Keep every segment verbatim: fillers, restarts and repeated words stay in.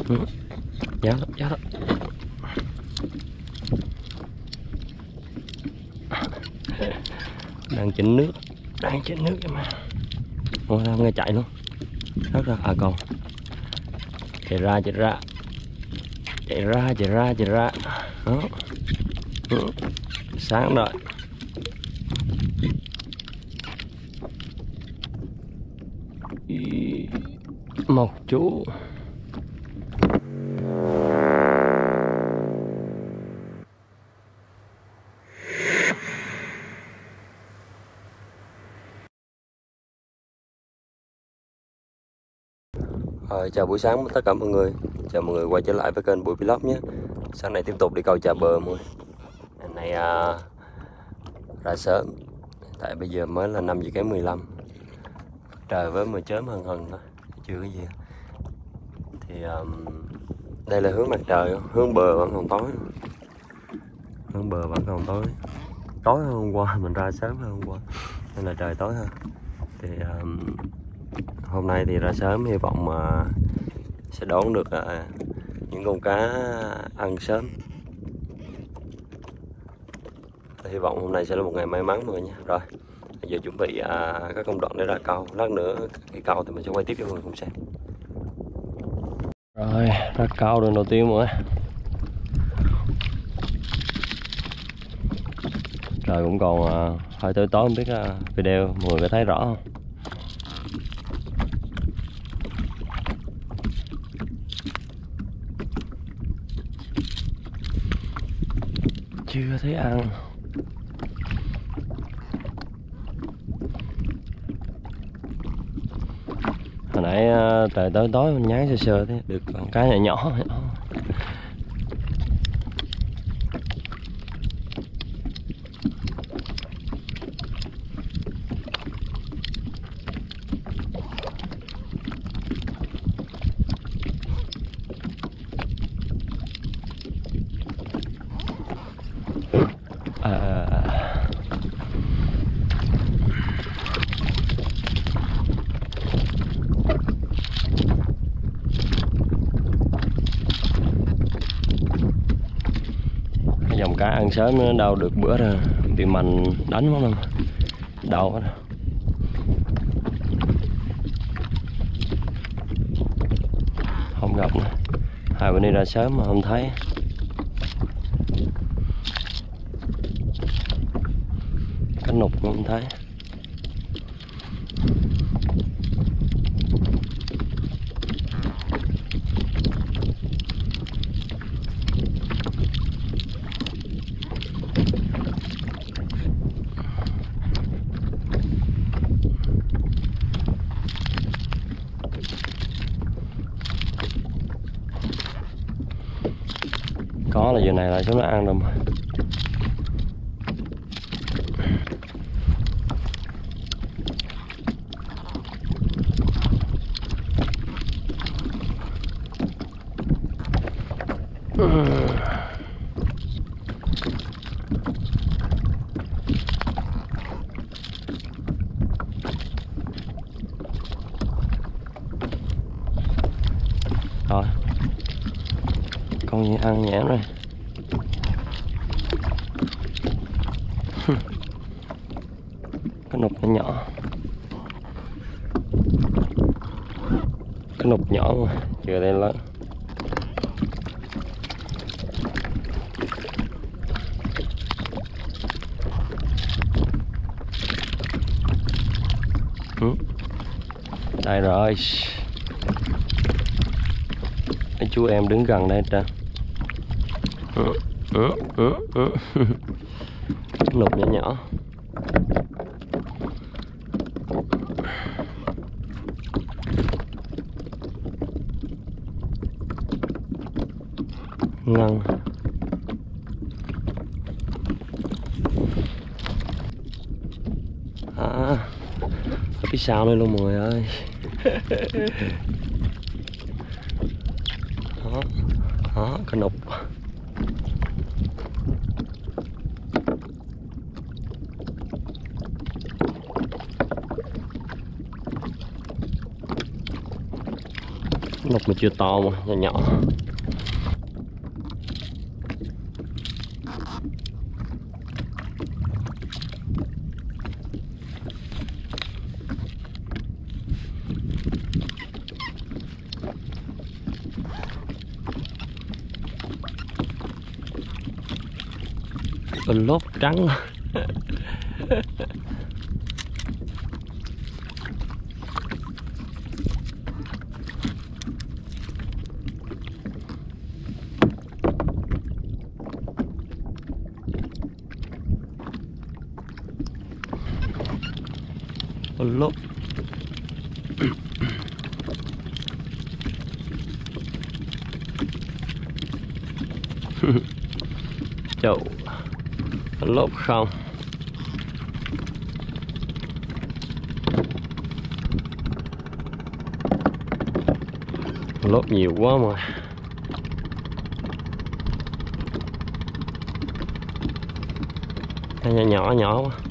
Ừ. Giá đó, giá đó. Đang chỉnh nước, đang chỉnh nước em. Ôi, đang nghe chạy luôn. Rớt ra, à còn. Chạy ra, chạy ra. Chạy ra, chạy ra, chạy ra. Đó. Ừ. Sáng rồi. Một chú. Rồi, chào buổi sáng tất cả mọi người. Chào mọi người quay trở lại với kênh Bụi Vlog nhé. Sáng nay tiếp tục đi câu chà bờ mọi người. Hôm nay à, ra sớm. Tại bây giờ mới là năm giờ kém mười lăm. Trời với mưa chớm hừng hừng thôi, chưa cái gì. Thì um, đây là hướng mặt trời, hướng bờ vẫn còn tối. Hướng bờ vẫn còn tối. Tối hơn hôm qua, mình ra sớm hơn hôm qua nên là trời tối hơn. Thì um, hôm nay thì ra sớm, hy vọng mà sẽ đón được uh, những con cá ăn sớm. Hy vọng hôm nay sẽ là một ngày may mắn mọi người nha. Rồi bây giờ chuẩn bị uh, các công đoạn để ra câu. Lát nữa khi câu thì mình sẽ quay tiếp cho mọi người cùng xem. Rồi ra câu đường đầu tiên mọi người. Trời cũng còn uh, hơi tối tối, không biết uh, video mọi người có thấy rõ không. Chưa thấy ăn. Hồi nãy uh, trời tối tối mình nhái sơ sơ thế được con cái nhỏ nhỏ, nhỏ. À, cái dòng cá ăn sớm nó đâu được, bữa rồi bị mạnh đánh quá luôn, đau quá. Không gặp nữa. Hai bữa đi ra sớm mà không thấy. Cá nục cũng không thấy. Có là giờ này là chúng nó ăn rồi mà. Rồi con gì ăn nhãn rồi. Cái nục nó nhỏ, cái nục nhỏ mà chưa đây lớn. Ừ. Đây rồi. Mấy chú em đứng gần đây trơn. Ừ. Ừ. Ừ. Ừ. Nục nhỏ nhỏ. Ngân. À, ở phía sau đây luôn mọi người ơi. Đó, đó, cái nục. Nục mà chưa to mà nhỏ nhỏ. Con lốp trắng. Con lốp. Chậu lốp không. Lốp nhiều quá mà. Nhỏ nhỏ nhỏ quá.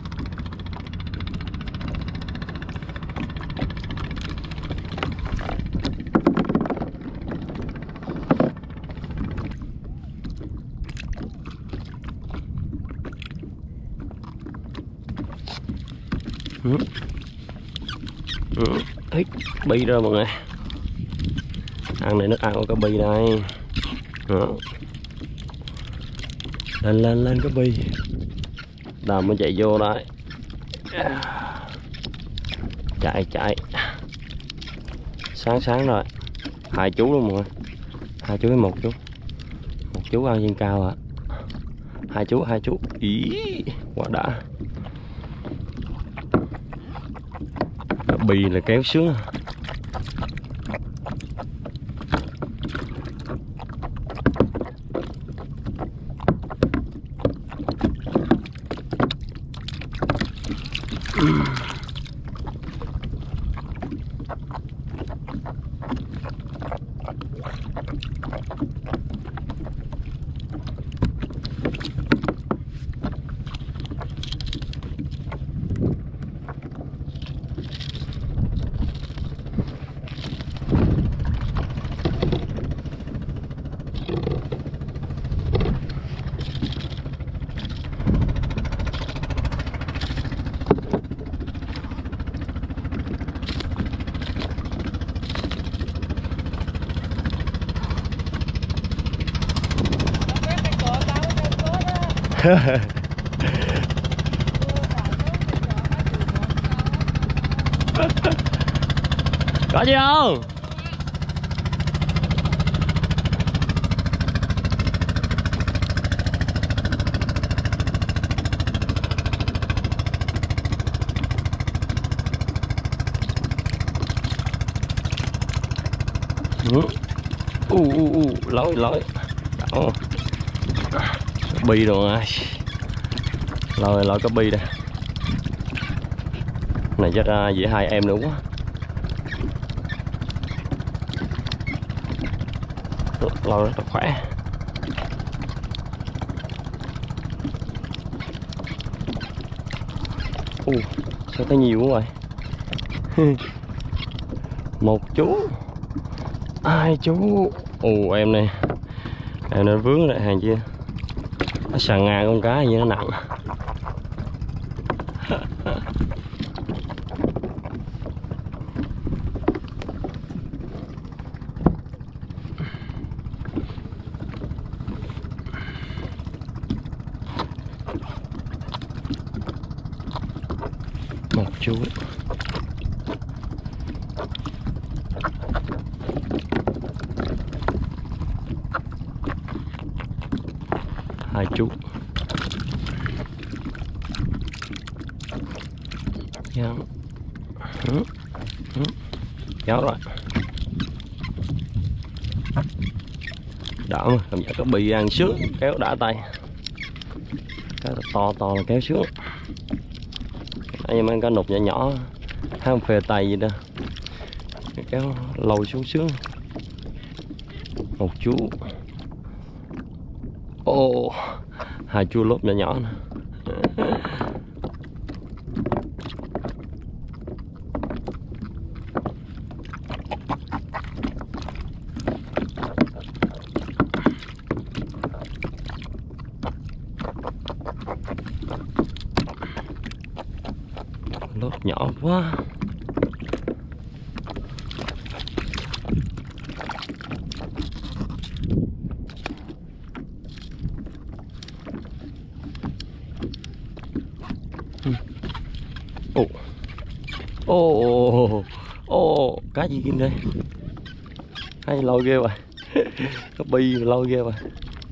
Ừ. Ừ. Ê, bi rồi mọi người. Ăn này nước ăn có bi đây. Đó. Lên lên lên cái bi. Đàm mới chạy vô đây. Chạy chạy. Sáng sáng rồi. Hai chú luôn mọi người. Hai chú với một chú. Một chú ăn trên cao ạ. À. Hai chú hai chú. Ý, quá đã. Bì là kéo sướng. Có gì không? Ừ. U u u lỗi lỗi. Đó. Bi rồi. Lôi lôi cái bi đây. Này chắc ra dễ hai em nữa quá. Lôi rất là khỏe. U sao thấy nhiều quá vậy. Một chú, hai chú. Ồ em này, em nó vướng lại hàng chia. Nó sàn ngang con cá gì nó nặng. Một chú. Hai chú. Kéo. Ừ. Ừ. Kéo rồi. Đỡ mà, cảm giác có bì ăn sướng, kéo đã tay. Cái to to là kéo sướng. Đây mà có nục nhỏ nhỏ, không phê tay gì đâu. Kéo lồi xuống sướng. Một chú. Ồ, oh, hai chú lốp nhỏ nhỏ nè. Lốt nhỏ quá. Ồ ồ ồ, cá gì kim đây? Hay lôi ghê rồi. Có bi lôi ghê rồi.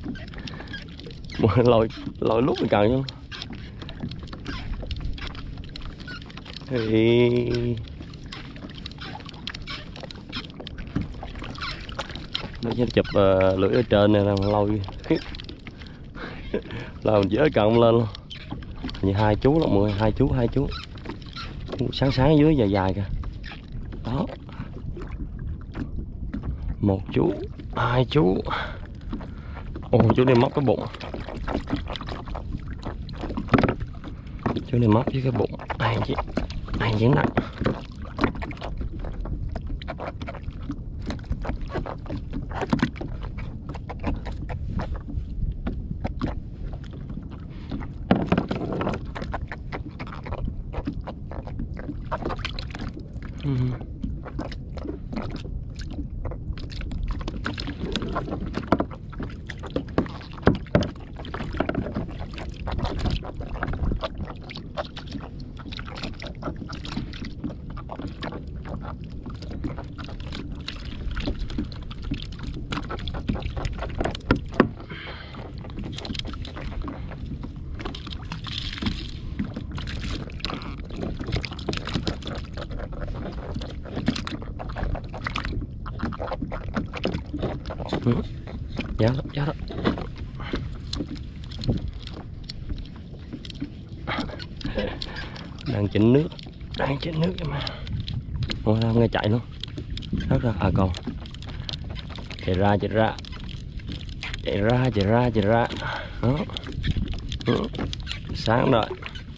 lôi lôi lúc mình cần luôn. Thì nó chỉ chụp uh, lưỡi ở trên này là lôi là mình dễ cầm lên luôn. Như hai chú lắm mọi người, hai chú hai chú sáng sáng dưới dài dài kìa đó. Một chú, hai chú. Ồ, chú này móc cái bụng, chú này móc với cái bụng. Ai chị ai diễn nặng. Ừ. Ừ. Giá đó, giá đó. Đang chỉnh nước, đang chỉnh nước mà. Ôi, đang nghe chạy luôn. Rất ra, à còn. Chạy ra, chạy ra. Chạy ra, chạy ra, chạy ra. Đó. Ừ. Sáng rồi.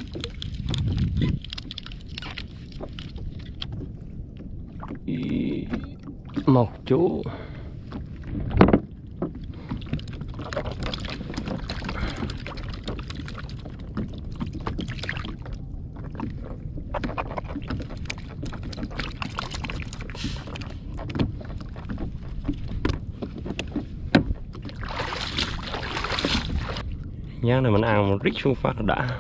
Một chú. Nhá này mình ăn một rít xuống phát là đã.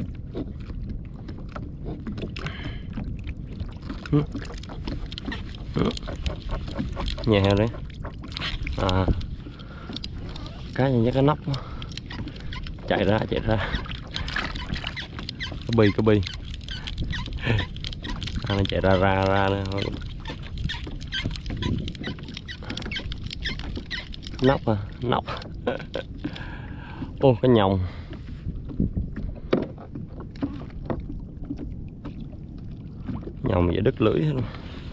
Ừ. Ừ. Nhẹ đấy. À, cái như cái nóc chạy ra chạy ra. Cái bi cái bi. À, nó chạy ra ra ra nữa. Nóc à, nóc. Ô, cái nhồng. Nhồng vậy đứt lưỡi hết luôn.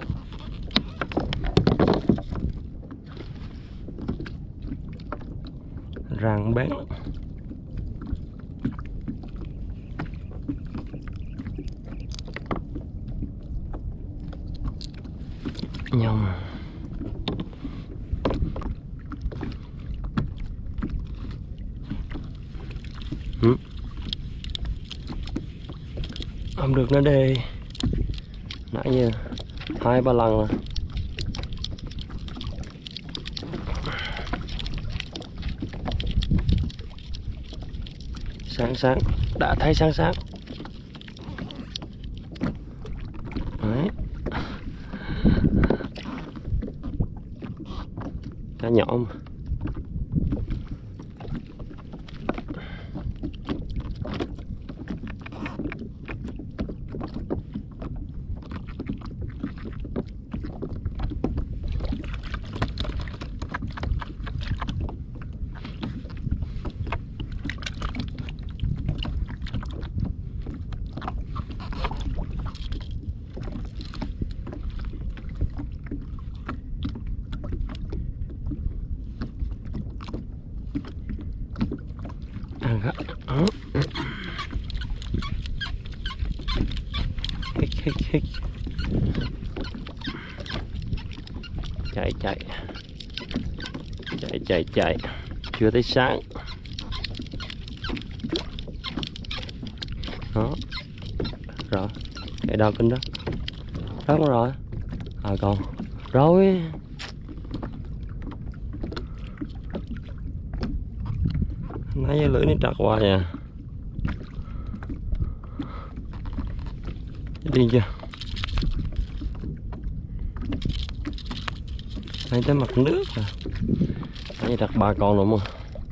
Rang bén lắm. Nhồng. Ừ. Không được nữa đây. Nãy giờ hai ba lần rồi. Sáng sáng, đã thấy sáng sáng. Đấy. Cá nhỏ mà. Ăn gắt. Hít hít hít. Chạy chạy. Chạy chạy chạy. Chưa tới sáng. Đó. Rồi. Cái đau kinh đó. Rớt nó rồi. À còn. Rồi. Nãy giờ lưỡi nó trật qua nè. Đi chưa? Đây tới mặt nước rồi. Nãy giờ trật ba con rồi mà.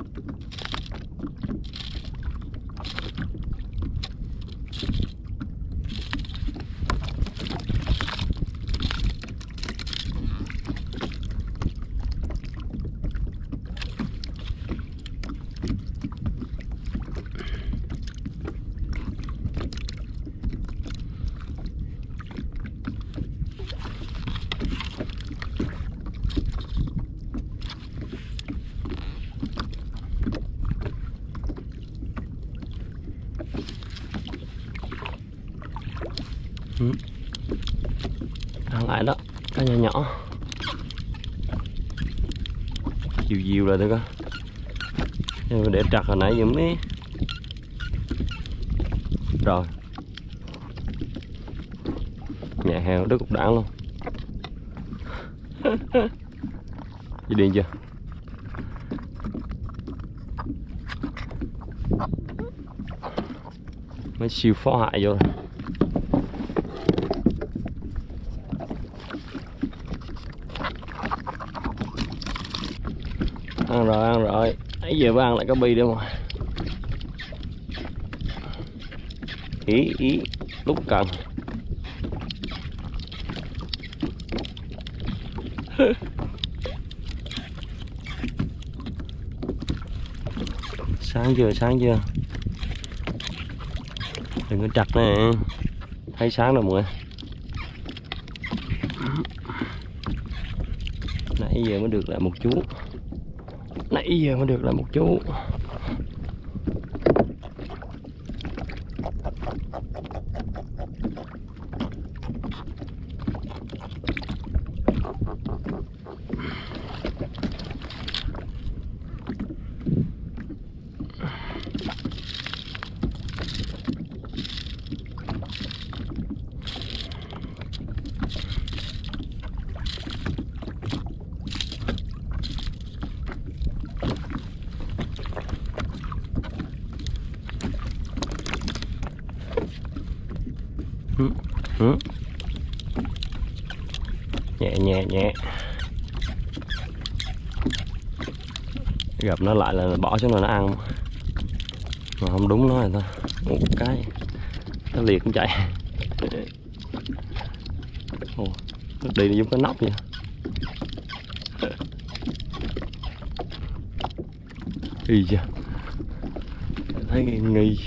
Ừ. Ăn lại đó, cá nhỏ nhỏ. Dìu dìu là được á. Nhưng để trật hồi nãy giờ mới. Rồi. Nhà heo đứt cục đạn luôn. Chị điên chưa? Mấy siêu phá hại vô rồi. Ăn rồi, ăn rồi. Nãy giờ mới ăn lại cá bi nữa mà. Ý, ý, lúc cần. Sáng chưa, sáng chưa. Đừng có chặt nè. Thấy sáng rồi mọi người. Nãy giờ mới được lại một chú. Nãy giờ mới được lại một chú. Ừ. Ừ. Nhẹ nhẹ nhẹ. Gặp nó lại là bỏ xuống rồi nó ăn. Mà không đúng nó rồi thôi. Một cái nó liệt cũng chạy. Ồ, nó đi giống cái nóc vậy. Y chưa? Thấy nghi nghi.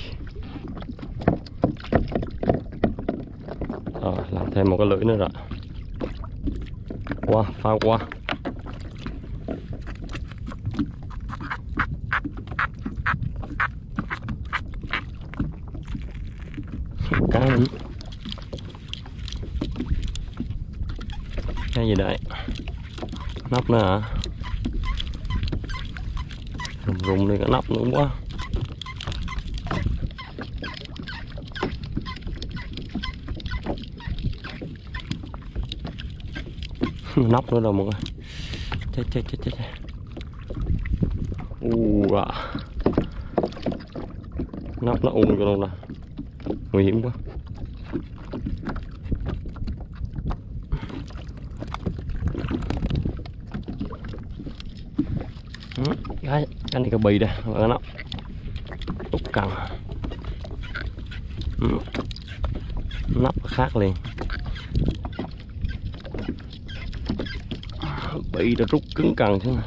Rồi, làm thêm một cái lưỡi nữa rồi. Qua, pha qua. Cá nữa. Cái gì đấy? Nóc nữa hả? Rùng rùng đi, cái nóc nữa quá. Nóc nữa rồi mọi người. Chết chết chết chết. U à. Nóc nó ung cho luôn nè. Nguy hiểm quá. Ừ, cái cái này cái bì đây, cái nóc. Út cần. Ừ. Nóc khác liền. Bị đã rút cứng cần thế này.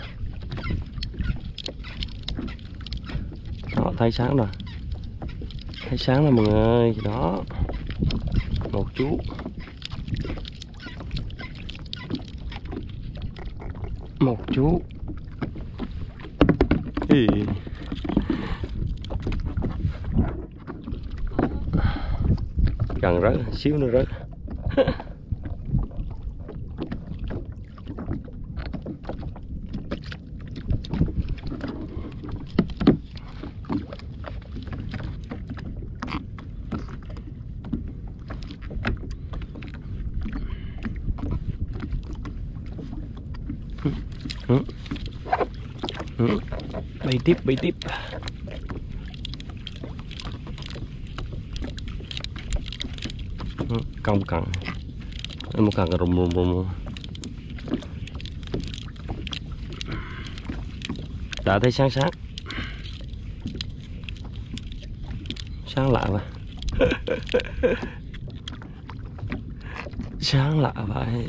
Đó, thấy sáng rồi. Thấy sáng rồi mọi người ơi. Đó. Một chú. Một chú. Ý. Cần rớt, xíu nữa rớt. Ừ. Ừ. Bay tiếp, bay tiếp. Ừ. Cong cẳng. Một cẳng rùng rùng rùng. Đã thấy sáng sáng. Sáng lạ vậy. Sáng lạ vậy.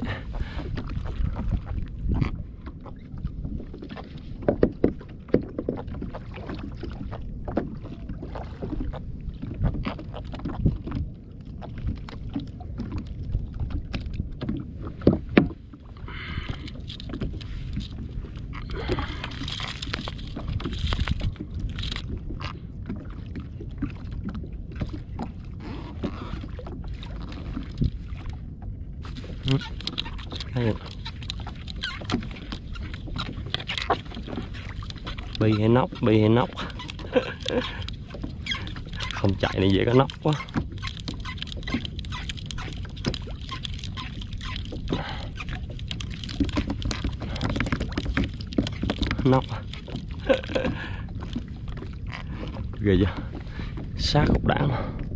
Hay bi hay nóc, bi hay nóc. Không chạy này dễ có nóc quá. Nóc. Ghê chưa? Sát cục đảng.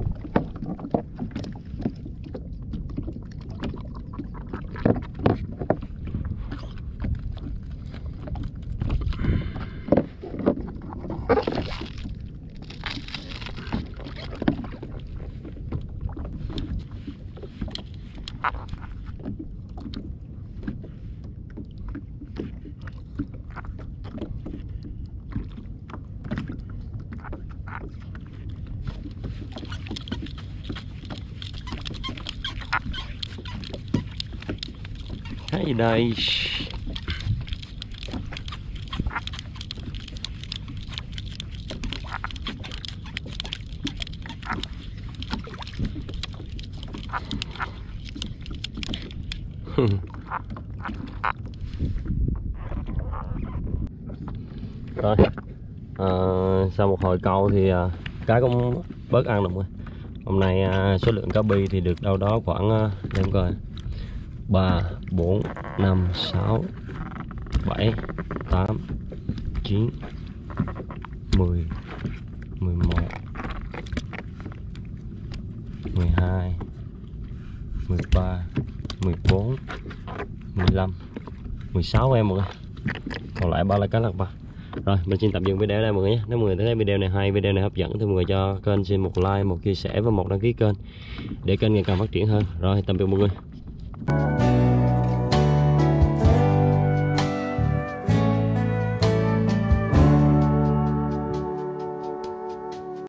Cái gì đây? Rồi à, sau một hồi câu thì à, cá cũng bớt ăn được rồi. Hôm nay à, số lượng cá bi thì được đâu đó khoảng à, để em coi ba, bốn, năm, sáu, bảy, tám, chín, mười, mười một, mười hai, mười ba, mười bốn, mười lăm, mười sáu em mọi người. Còn lại ba là cá lật ba. Rồi mình xin tạm dừng video đây mọi người nhé. Nếu mọi người thấy video này hay, video này hấp dẫn thì mọi người cho kênh xin một like, một chia sẻ và một đăng ký kênh để kênh ngày càng phát triển hơn. Rồi tạm biệt mọi người.